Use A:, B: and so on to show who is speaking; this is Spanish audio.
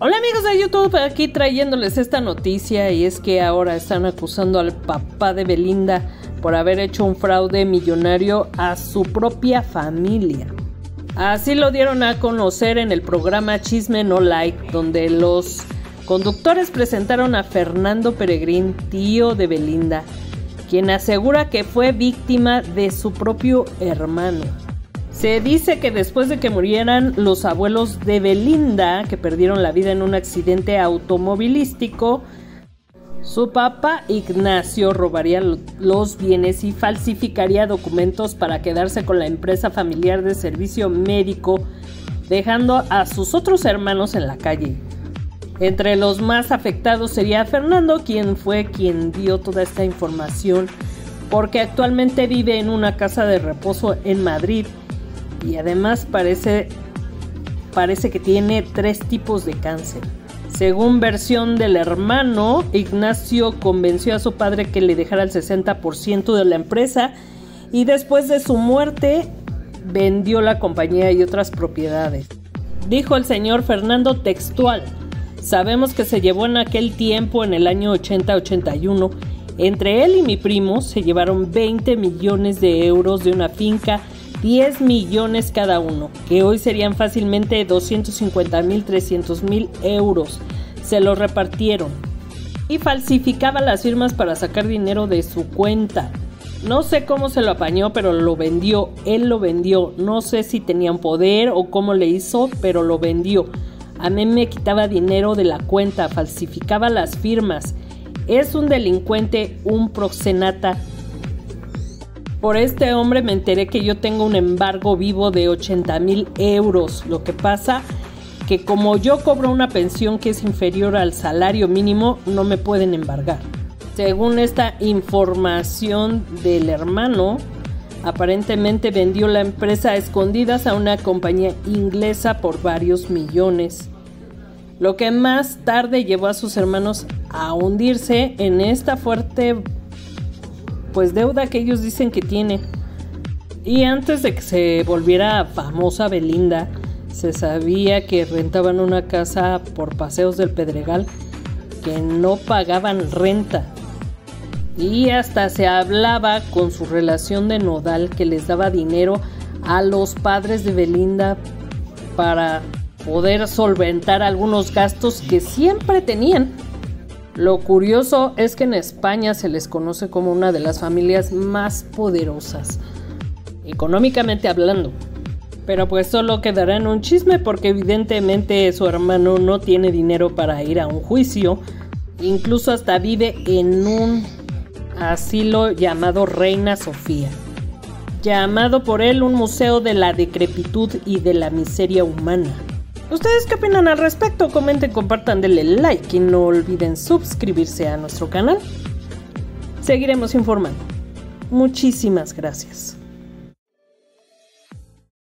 A: Hola amigos de YouTube, aquí trayéndoles esta noticia, y es que ahora están acusando al papá de Belinda por haber hecho un fraude millonario a su propia familia. Así lo dieron a conocer en el programa Chisme No Like, donde los conductores presentaron a Fernando Peregrín, tío de Belinda, quien asegura que fue víctima de su propio hermano. Se dice que después de que murieran los abuelos de Belinda, que perdieron la vida en un accidente automovilístico, su papá Ignacio robaría los bienes y falsificaría documentos para quedarse con la empresa familiar de servicio médico, dejando a sus otros hermanos en la calle. Entre los más afectados sería Fernando, quien dio toda esta información, porque actualmente vive en una casa de reposo en Madrid. Y además parece que tiene 3 tipos de cáncer. Según versión del hermano, Ignacio convenció a su padre que le dejara el 60% de la empresa y después de su muerte vendió la compañía y otras propiedades. Dijo el señor Fernando textual: sabemos que se llevó en aquel tiempo, en el año 80-81, entre él y mi primo se llevaron 20 millones de euros de una finca, 10 millones cada uno, que hoy serían fácilmente 250,000, 300,000 euros. Se lo repartieron. Y falsificaba las firmas para sacar dinero de su cuenta. No sé cómo se lo apañó, pero lo vendió. Él lo vendió. No sé si tenía un poder o cómo le hizo, pero lo vendió. A mí me quitaba dinero de la cuenta, falsificaba las firmas. Es un delincuente, un proxeneta. Por este hombre me enteré que yo tengo un embargo vivo de 80,000 euros. Lo que pasa que como yo cobro una pensión que es inferior al salario mínimo, no me pueden embargar. Según esta información del hermano, aparentemente vendió la empresa a escondidas a una compañía inglesa por varios millones. Lo que más tarde llevó a sus hermanos a hundirse en esta fuerte deuda que ellos dicen que tiene. Y antes de que se volviera famosa Belinda, se sabía que rentaban una casa por Paseos del Pedregal, que no pagaban renta. Y hasta se hablaba con su relación de nodal que les daba dinero a los padres de Belinda para poder solventar algunos gastos que siempre tenían. Lo curioso es que en España se les conoce como una de las familias más poderosas, económicamente hablando. Pero solo quedará en un chisme, porque evidentemente su hermano no tiene dinero para ir a un juicio. Incluso hasta vive en un asilo llamado Reina Sofía, llamado por él un museo de la decrepitud y de la miseria humana. ¿Ustedes qué opinan al respecto? Comenten, compartan, denle like y no olviden suscribirse a nuestro canal. Seguiremos informando. Muchísimas gracias.